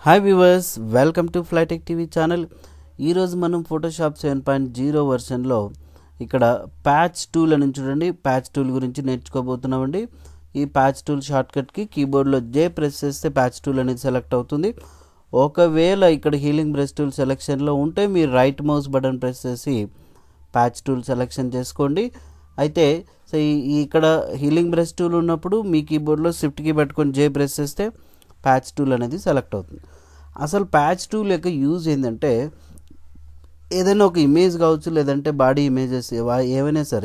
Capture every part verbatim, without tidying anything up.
Hi viewers, welcome to Flytech T V channel. ఈ రోజు మనం Photoshop seven point zero version లో ఇక్కడ ప్యాచ్ టూల్ అని చూడండి. ప్యాచ్ టూల్ గురించి నేర్చుకోబోతున్నామండి. ఈ ప్యాచ్ టూల్ షార్ట్ కట్ కి కీబోర్డ్ లో J ప్రెస్ చేస్తే ప్యాచ్ టూల్ అనేది సెలెక్ట్ అవుతుంది. ఒకవేళ ఇక్కడ హీలింగ్ బ్రష్ టూల్ సెలెక్షన్ లో ఉంటే మీరు రైట్ మౌస్ బటన్ ప్రెస్ చేసి ప్యాచ్ టూల్ సెలెక్షన్ చేసుకోండి. అయితే సో ఇక్కడ హీలింగ్ బ్రష్ టూల్ ఉన్నప్పుడు మీ కీబోర్డ్ లో షిఫ్ట్ కీ పట్టుకొని J ప్రెస్ చేస్తే ప్యాచ్ టూల్ అనేది సెలెక్ట్ అవుతుంది. అసలు ప్యాచ్ టూల్ యొక్క యూజ్ ఏంటంటే ఏదైనా ఒక ఇమేజ్ కావచ్చు లేదంటే బాడీ ఇమేజెస్ ఏవైనా సరే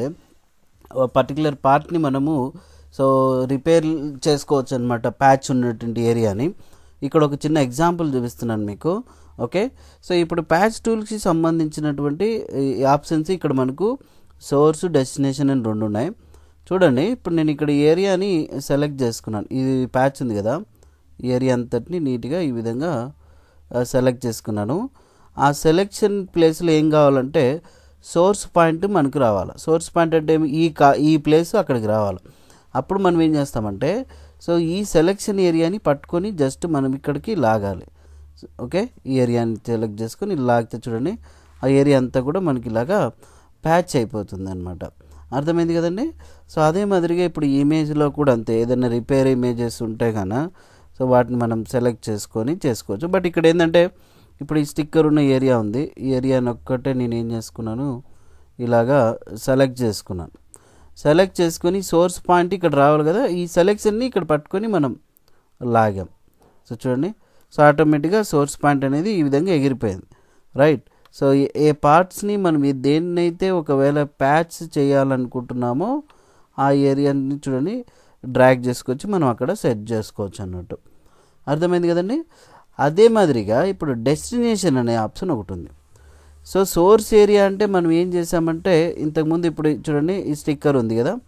పర్టికులర్ పార్ట్ని మనము సో రిపేర్ చేసుకోవచ్చు అనమాట ప్యాచ్ ఉన్నటువంటి ఏరియాని. ఇక్కడ ఒక చిన్న ఎగ్జాంపుల్ చూపిస్తున్నాను మీకు. ఓకే, సో ఇప్పుడు ప్యాచ్ టూల్కి సంబంధించినటువంటి ఆప్షన్స్ ఇక్కడ మనకు సోర్స్ డెస్టినేషన్ అని రెండు ఉన్నాయి. చూడండి, ఇప్పుడు నేను ఇక్కడ ఏరియాని సెలెక్ట్ చేసుకున్నాను. ఇది ప్యాచ్ ఉంది కదా, ఏరియా అంతటిని నీట్గా ఈ విధంగా సెలెక్ట్ చేసుకున్నాను. ఆ సెలెక్షన్ ప్లేస్లో ఏం కావాలంటే సోర్స్ పాయింట్ మనకు రావాలి. సోర్స్ పాయింట్ అంటే ఈ కా ఈ ప్లేస్ అక్కడికి రావాలి. అప్పుడు మనం ఏం చేస్తామంటే సో ఈ సెలెక్షన్ ఏరియాని పట్టుకొని జస్ట్ మనం ఇక్కడికి లాగాలి. ఓకే, ఈ ఏరియాని సెలెక్ట్ చేసుకొని లాగితే చూడండి ఆ ఏరియా అంతా కూడా మనకి ఇలాగా ప్యాచ్ అయిపోతుంది అనమాట. అర్థమైంది కదండి. సో అదే మాదిరిగా ఇప్పుడు ఇమేజ్లో కూడా అంతే, ఏదైనా రిపేర్ ఇమేజెస్ ఉంటే కన్నా సో వాటిని మనం సెలెక్ట్ చేసుకొని చేసుకోవచ్చు. బట్ ఇక్కడ ఏంటంటే ఇప్పుడు ఈ స్టిక్కర్ ఉన్న ఏరియా ఉంది, ఈ ఏరియాని ఒక్కటే నేను ఏం చేసుకున్నాను ఇలాగా సెలెక్ట్ చేసుకున్నాను. సెలెక్ట్ చేసుకొని సోర్స్ పాయింట్ ఇక్కడ రావాలి కదా, ఈ సెలెక్షన్ని ఇక్కడ పట్టుకొని మనం లాగాం. సో చూడండి, సో ఆటోమేటిక్గా సోర్స్ పాయింట్ అనేది ఈ విధంగా ఎగిరిపోయింది. రైట్, సో ఏ పార్ట్స్ని మనం దేన్నైతే ఒకవేళ ప్యాచ్ చేయాలనుకుంటున్నామో ఆ ఏరియాని చూడండి డ్రాగ్ చేసుకొచ్చి మనం అక్కడ సెట్ చేసుకోవచ్చు అన్నట్టు. అర్థమైంది కదండి. అదే మాదిరిగా ఇప్పుడు డెస్టినేషన్ అనే ఆప్షన్ ఒకటి ఉంది. సో సోర్స్ ఏరియా అంటే మనం ఏం చేసామంటే ఇంతకుముందు ఇప్పుడు చూడండి ఈ స్టిక్కర్ ఉంది కదా,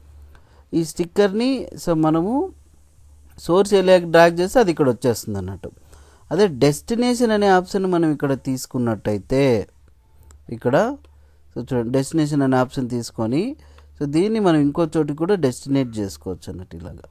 ఈ స్టిక్కర్ని సో మనము సోర్స్ ఏరియాకి డ్రాగ్ చేస్తే అది ఇక్కడ వచ్చేస్తుంది అన్నట్టు. అదే డెస్టినేషన్ అనే ఆప్షన్ మనం ఇక్కడ తీసుకున్నట్టయితే ఇక్కడ సో చూడండి డెస్టినేషన్ అనే ఆప్షన్ తీసుకొని సో దీన్ని మనం ఇంకో చోటికి కూడా డెస్టినేట్ చేసుకోవచ్చు అన్నట్టు ఇలాగా.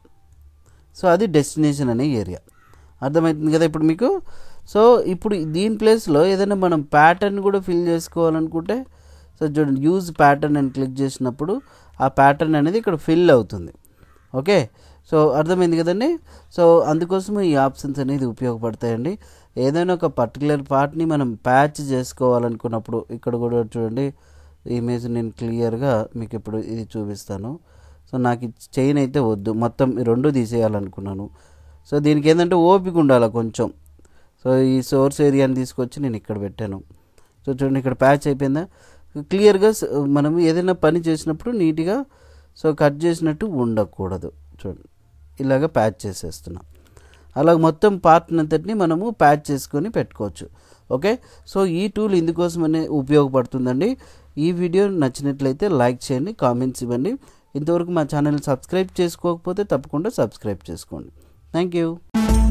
సో అది డెస్టినేషన్ అనే ఏరియా. అర్థమవుతుంది కదా ఇప్పుడు మీకు. సో ఇప్పుడు దీని ప్లేస్లో ఏదైనా మనం ప్యాటర్న్ కూడా ఫిల్ చేసుకోవాలనుకుంటే సో చూడండి యూజ్ ప్యాటర్న్ అని క్లిక్ చేసినప్పుడు ఆ ప్యాటర్న్ అనేది ఇక్కడ ఫిల్ అవుతుంది. ఓకే, సో అర్థమైంది కదండి. సో అందుకోసం ఈ ఆప్షన్స్ అనేది ఉపయోగపడతాయండి. ఏదైనా ఒక పర్టికులర్ పార్ట్ని మనం ప్యాచ్ చేసుకోవాలనుకున్నప్పుడు ఇక్కడ కూడా చూడండి ఇమేజ్ నేను క్లియర్గా మీకు ఇప్పుడు ఇది చూపిస్తాను. సో నాకు చైన్ అయితే వద్దు, మొత్తం ఈ రెండు తీసేయాలనుకున్నాను. సో దీనికి ఏంటంటే ఓపిక ఉండాలి కొంచెం. సో ఈ సోర్స్ ఏరియాని తీసుకొచ్చి నేను ఇక్కడ పెట్టాను. సో చూడండి ఇక్కడ ప్యాచ్ అయిపోయిందా. క్లియర్గా మనం ఏదైనా పని చేసినప్పుడు నీట్గా సో కట్ చేసినట్టు ఉండకూడదు. చూడండి ఇలాగ ప్యాచ్ చేసేస్తున్నాం. అలాగ మొత్తం పార్ట్ అంతటిని మనము ప్యాచ్ చేసుకొని పెట్టుకోవచ్చు. ఓకే, సో ఈ టూల్ ఇందుకోసమనే ఉపయోగపడుతుందండి. ఈ వీడియో నచ్చినట్లయితే లైక్ చేయండి, కామెంట్స్ ఇవ్వండి. ఇంతవరకు మా ఛానల్ సబ్స్క్రైబ్ చేసుకోకపోతే తప్పకుండా సబ్స్క్రైబ్ చేసుకోండి. Thank you.